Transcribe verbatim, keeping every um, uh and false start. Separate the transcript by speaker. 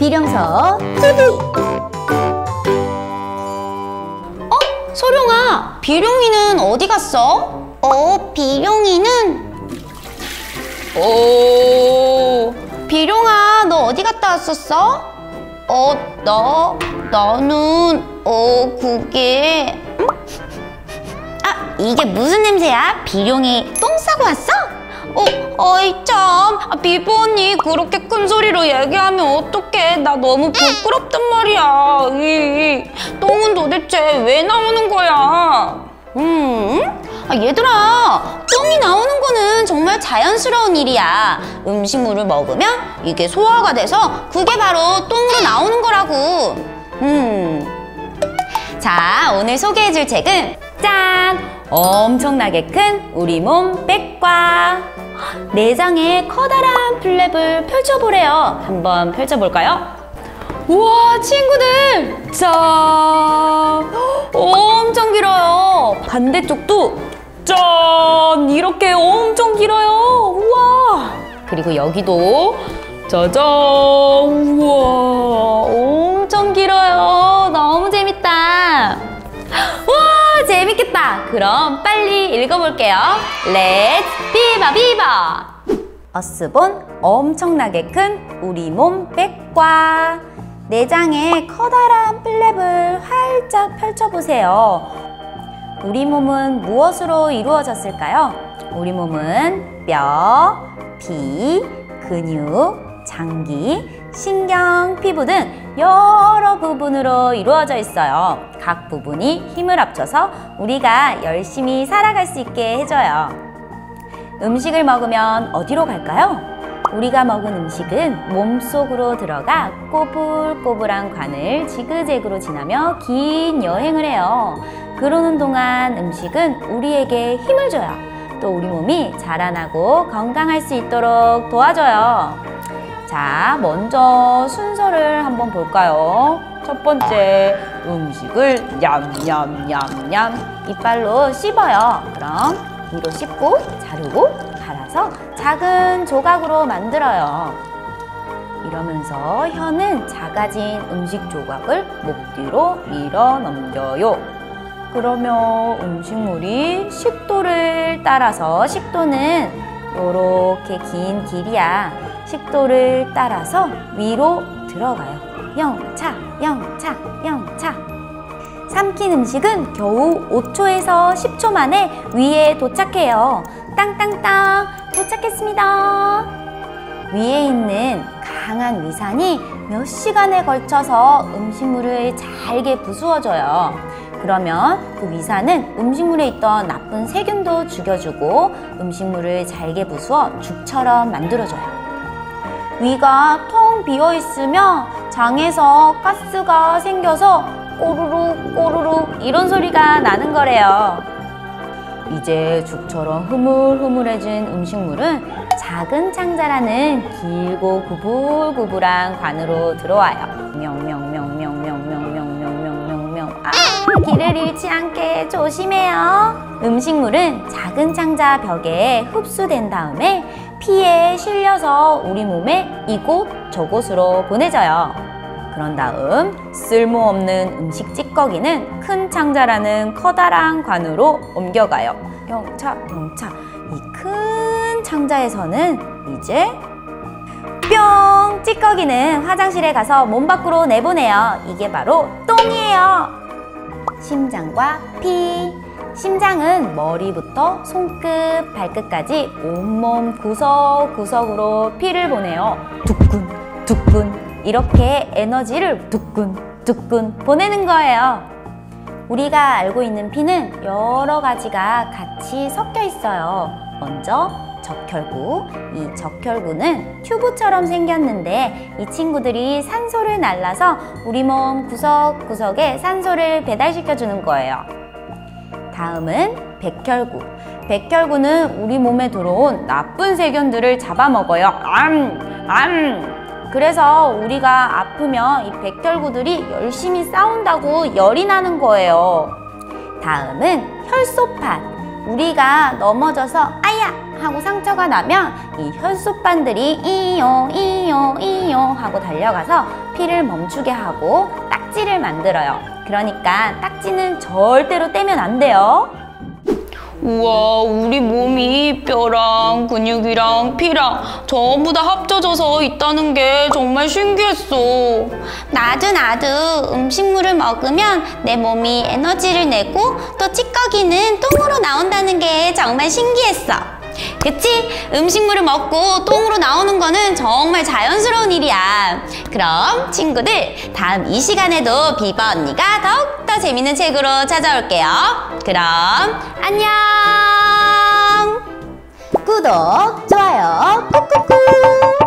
Speaker 1: 비룡소 티비. 어? 소룡아, 비룡이는 어디 갔어? 어, 비룡이는? 오, 비룡아, 너 어디 갔다 왔었어? 어, 나, 나는, 어, 그게... 응? 아, 이게 무슨 냄새야? 비룡이 똥 싸고 왔어? 어, 어이 참, 아, 비보 언니 그렇게 큰 소리로 얘기하면 어떡해. 나 너무 부끄럽단 말이야. 이, 똥은 도대체 왜 나오는 거야? 음? 아, 얘들아, 똥이 나오는 거는 정말 자연스러운 일이야. 음식물을 먹으면 이게 소화가 돼서 그게 바로 똥으로 나오는 거라고. 음. 자, 오늘 소개해줄 책은 짠! 엄청나게 큰 우리 몸 백과. 내장의 커다란 플랩을 펼쳐보래요. 한번 펼쳐볼까요? 우와, 친구들! 짠! 엄청 길어요. 반대쪽도 짠! 이렇게 엄청 길어요. 우와! 그리고 여기도 짜잔! 우와! 엄청 길어요. 너무 재밌다. 와, 재밌겠다. 그럼 빨리 읽어볼게요. 렛츠 비바 비바. 어스본 엄청나게 큰 우리 몸 백과. 내장의 커다란 플랩을 활짝 펼쳐보세요. 우리 몸은 무엇으로 이루어졌을까요? 우리 몸은 뼈, 피, 근육, 장기, 신경, 피부 등 여러 부분으로 이루어져 있어요. 각 부분이 힘을 합쳐서 우리가 열심히 살아갈 수 있게 해줘요. 음식을 먹으면 어디로 갈까요? 우리가 먹은 음식은 몸속으로 들어가 꼬불꼬불한 관을 지그재그로 지나며 긴 여행을 해요. 그러는 동안 음식은 우리에게 힘을 줘요. 또 우리 몸이 자라나고 건강할 수 있도록 도와줘요. 자, 먼저 순서를 한번 볼까요? 첫 번째, 음식을 냠냠냠냠 이빨로 씹어요. 그럼 위로 씹고 자르고 갈아서 작은 조각으로 만들어요. 이러면서 혀는 작아진 음식 조각을 목 뒤로 밀어 넘겨요. 그러면 음식물이 식도를 따라서, 식도는 요렇게 긴 길이야. 식도를 따라서 위로 들어가요. 영차, 영차, 영차. 삼킨 음식은 겨우 오 초에서 십 초 만에 위에 도착해요. 땅땅땅, 도착했습니다. 위에 있는 강한 위산이 몇 시간에 걸쳐서 음식물을 잘게 부수어줘요. 그러면 그 위산은 음식물에 있던 나쁜 세균도 죽여주고 음식물을 잘게 부수어 죽처럼 만들어줘요. 위가 텅 비어있으면 장에서 가스가 생겨서 꼬르륵 꼬르륵 이런 소리가 나는 거래요. 이제 죽처럼 흐물흐물해진 음식물은 작은 창자라는 길고 구불구불한 관으로 들어와요. 명명명명명명명명명명. 아, 길을 잃지 않게 조심해요. 음식물은 작은 창자 벽에 흡수된 다음에 피에 실려서 우리 몸의 이곳 저곳으로 보내져요. 그런 다음 쓸모없는 음식 찌꺼기는 큰 창자라는 커다란 관으로 옮겨가요. 영차, 영차. 이 큰 창자에서는 이제 뿅! 찌꺼기는 화장실에 가서 몸 밖으로 내보내요. 이게 바로 똥이에요. 심장과 피. 심장은 머리부터 손끝, 발끝까지 온몸 구석구석으로 피를 보내요. 두근, 두근. 이렇게 에너지를 두근두근 보내는 거예요. 우리가 알고 있는 피는 여러 가지가 같이 섞여 있어요. 먼저 적혈구. 이 적혈구는 튜브처럼 생겼는데 이 친구들이 산소를 날라서 우리 몸 구석구석에 산소를 배달시켜주는 거예요. 다음은 백혈구. 백혈구는 우리 몸에 들어온 나쁜 세균들을 잡아먹어요. 암! 암! 그래서 우리가 아프면 이 백혈구들이 열심히 싸운다고 열이 나는 거예요. 다음은 혈소판. 우리가 넘어져서 아야! 하고 상처가 나면 이 혈소판들이 이요 이요 이요 하고 달려가서 피를 멈추게 하고 딱지를 만들어요. 그러니까 딱지는 절대로 떼면 안 돼요.
Speaker 2: 우와, 우리 몸이 뼈랑 근육이랑 피랑 전부 다 합쳐져서 있다는 게 정말 신기했어.
Speaker 1: 나도 나도 음식물을 먹으면 내 몸이 에너지를 내고 또 찌꺼기는 똥으로 나온다는 게 정말 신기했어. 그치? 음식물을 먹고 똥으로 나오는 거는 정말 자연스러운 일이야. 그럼 친구들, 다음 이 시간에도 비버 언니가 더욱더 재밌는 책으로 찾아올게요. 그럼 안녕! 구독, 좋아요 꾹꾹꾹!